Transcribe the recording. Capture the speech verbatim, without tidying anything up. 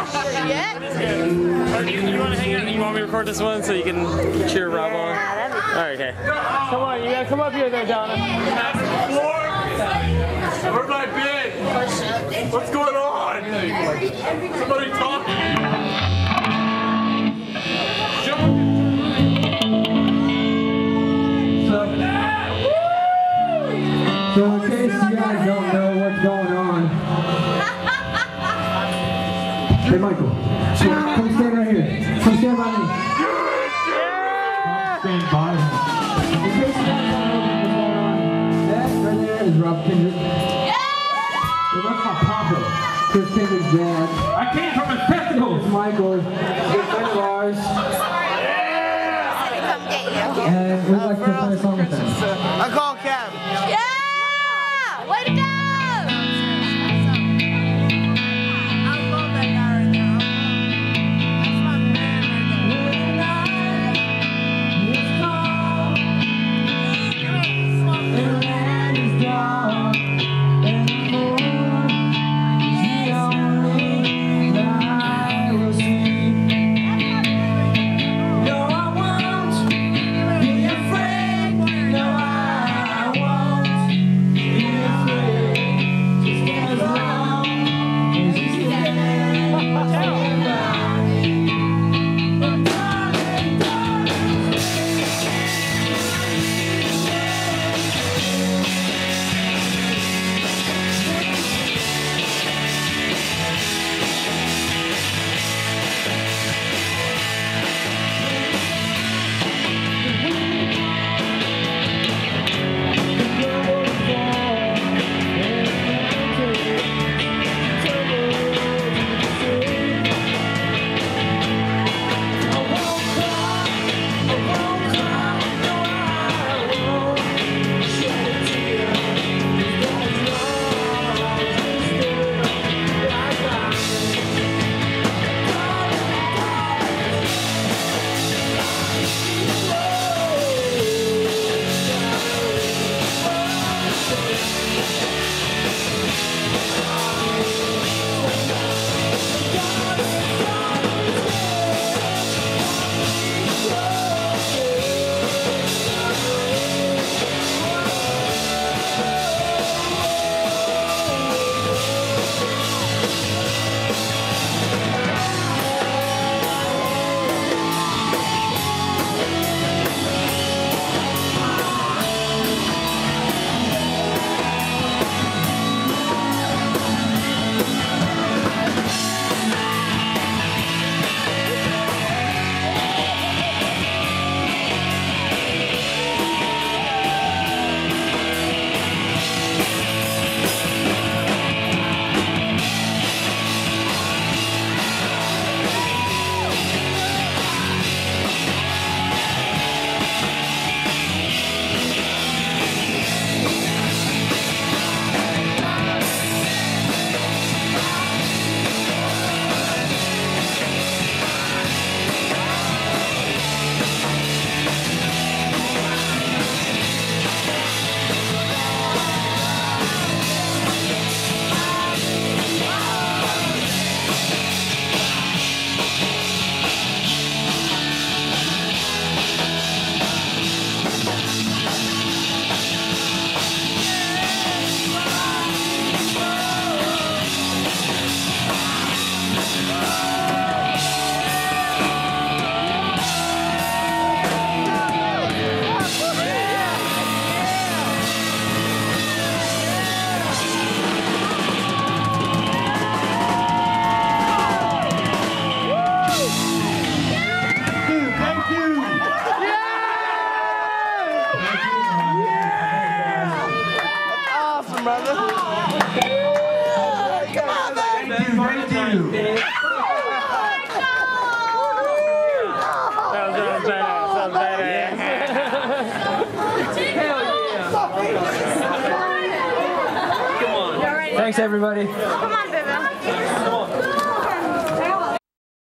Yeah? Or do you, you want to hang out and you want me to record this one so you can cheer Rob on? Alright, okay. Come on, you gotta come up here though, Donna. Where's my bed? What's going on? Somebody talking. So in case you guys don't know what's going on, hey Michael, come stand right here. Come stand by me. Yeah! Stand by me. In case you guys don't know what's going on, that right there is Rob Kendrick. Yeah! Well, that's my papa, Chris Kendrick's dad. I came from his testicles. It's Michael, he's a good friend of ours. And we'd like to play a song with him. I call Cab. Yeah! Way to go! I love that guy right there. That's my man Thanks, everybody. Come on,